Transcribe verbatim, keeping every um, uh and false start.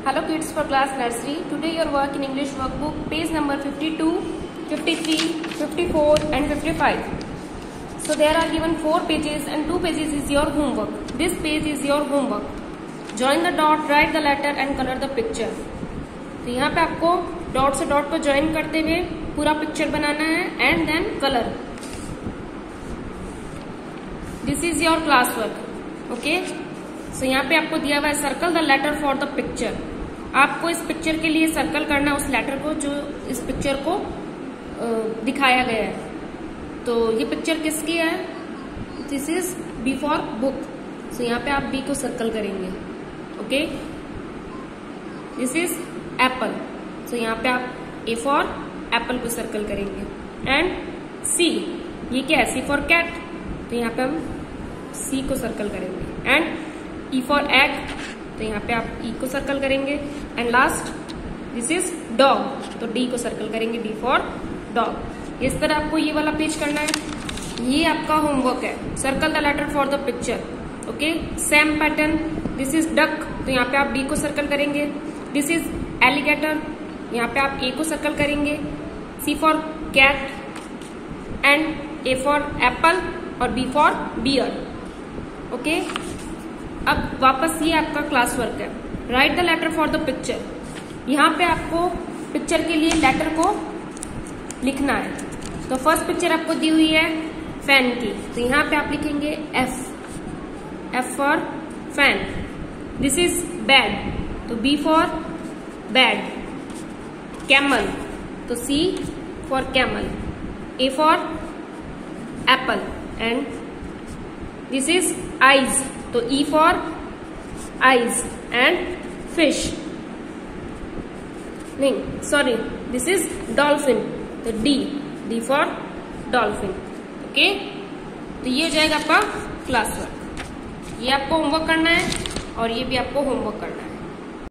Hello kids for class nursery. Today your work in English workbook page number fifty-two, fifty-three, fifty-four and fifty-five. So there are given four pages and two pages is your homework. This page is your homework. Join the dot, write the letter and color the picture. तो यहाँ पे आपको dot से dot को join करते हुए पूरा picture बनाना है and then colour. This is your class work. Okay, so यहाँ पे आपको दिया हुआ है circle the letter for the picture. आपको इस पिक्चर के लिए सर्कल करना उस लेटर को जो इस पिक्चर को दिखाया गया है. तो ये पिक्चर किसकी है? This is B for book. So यहाँ पे आप बी को सर्कल करेंगे. Okay, this is apple. So यहाँ पे आप ए फॉर एप्पल को सर्कल करेंगे. एंड सी, ये क्या है? C for cat. तो यहाँ पे हम सी को सर्कल करेंगे. And E for egg. तो यहाँ पे आप ई को सर्कल करेंगे. And last this is dog. तो डी को सर्कल करेंगे. D for dog. इस तरह आपको ये वाला पेज करना है. ये आपका होमवर्क है. Circle the letter for the picture. Okay, same pattern. This is duck. तो यहाँ पे आप डी को सर्कल करेंगे. This is alligator. यहाँ पे आप ए को सर्कल करेंगे. C for cat. And A for apple और बी फॉर बियर. ओके, अब वापस ये आपका क्लास वर्क है. Right the letter for the picture. यहाँ पे आपको पिक्चर के लिए लेटर को लिखना है. तो फर्स्ट पिक्चर आपको दी हुई है फैन की. तो यहाँ पे आप लिखेंगे F. F for fan. This is bad. तो बी फॉर बैड. कैमल. तो C for camel. A for apple. And this is eyes. तो E for eyes. And fish. नहीं, सॉरी, दिस इज डॉल्फिन. तो D. D for dolphin. Okay, तो ये हो जाएगा आपका क्लास वर्क. ये आपको होमवर्क करना है और ये भी आपको होमवर्क करना है.